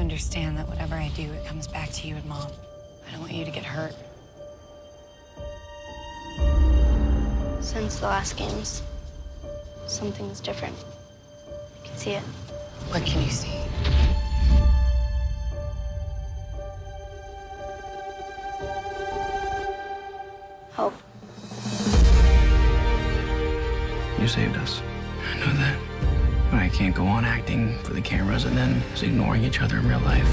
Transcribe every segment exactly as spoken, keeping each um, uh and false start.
understand that whatever I do, it comes back to you and Mom. I don't want you to get hurt. Since the last games, something's different. I can see it. What can you see? Hope. You saved us. I know that. But I can't go on acting for the cameras and then just ignoring each other in real life.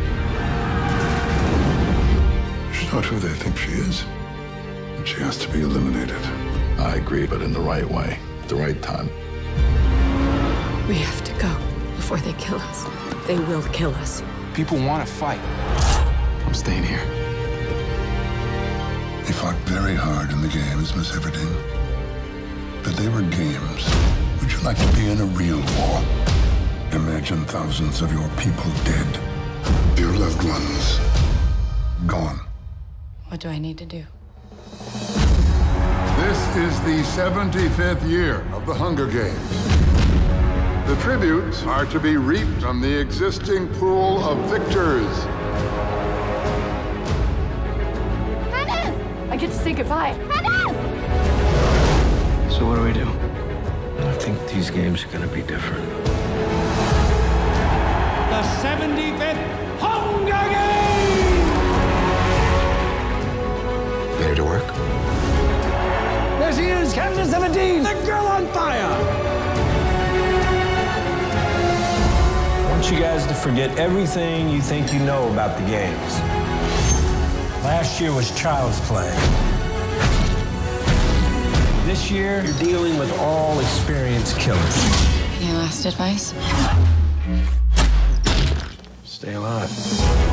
She's not who they think she is. And she has to be eliminated. I agree, but in the right way, at the right time. We have to go before they kill us. They will kill us. People want to fight. I'm staying here. They fought very hard in the games, Miss Everdeen. But they were games. Would you like to be in a real war? Imagine thousands of your people dead. Your loved ones gone. What do I need to do? This is the seventy-fifth year of the Hunger Games. The tributes are to be reaped from the existing pool of victors. I get to say goodbye. So what do we do? I think these games are going to be different. The seventy-fifth Hunger Games! Ready to work? There she is, Captain Seventeen, the girl on fire! I want you guys to forget everything you think you know about the games. Last year was child's play. This year, you're dealing with all experienced killers. Any last advice? Stay alive.